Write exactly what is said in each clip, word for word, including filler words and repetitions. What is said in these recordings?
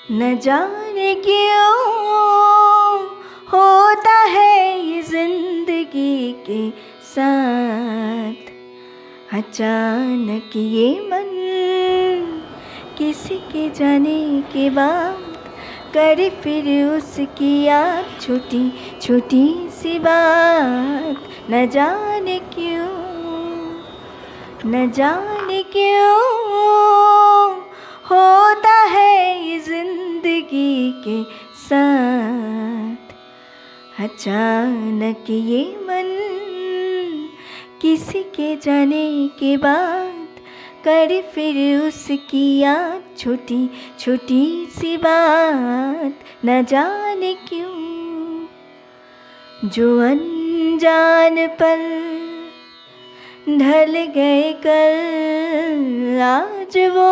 न जाने क्यों होता है ये जिंदगी के साथ, अचानक ये मन किसी के जाने के बाद करे फिर उसकी याद, छोटी छोटी सी बात। न जाने क्यों, न जाने क्यों होता है ये जिंदगी के साथ, अचानक ये मन किसी के जाने के बाद करे फिर उसकी याद, छोटी छोटी सी बात। न जाने क्यों जो अनजान पल ढल गए कल, आज वो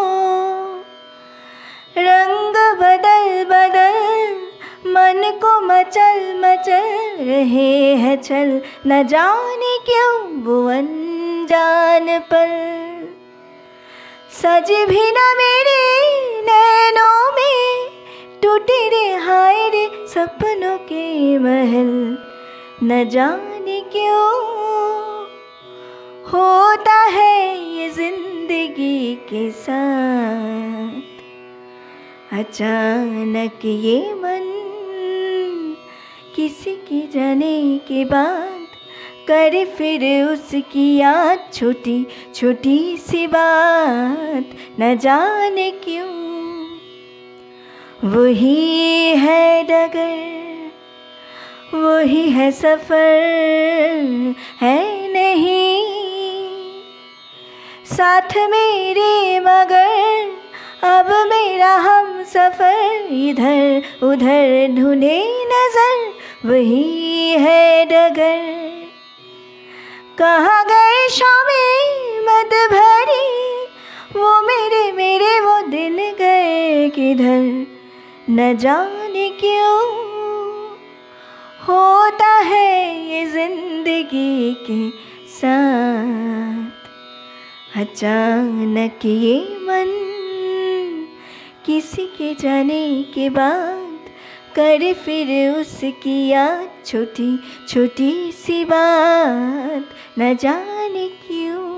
रंग बदल बदल मन को मचल मचल रहे हैं चल। न जाने क्यों वो अनजान पल सजे भी न मेरे नैनों में, टूटे रे हाय रे सपनों के महल। न जाने क्यों होता है ये जिंदगी के साथ, अचानक ये मन किसी के जाने के बाद करे फिर उसकी याद, छोटी छोटी सी बात। न जाने क्यों वही है डगर, वही है सफर, है नहीं साथ मेरे मगर अब मेरा हम सफर। इधर उधर ढूंढे नजर, वही है डगर। कहाँ गए शामें मद भरी, वो मेरे मेरे वो दिन गए किधर। न जाने क्यों होता है ये जिंदगी के साथ, अचानक ये मन किसी के जाने के बाद करे फिर उसकी याद, छोटी छोटी सी बात। न जाने क्यों।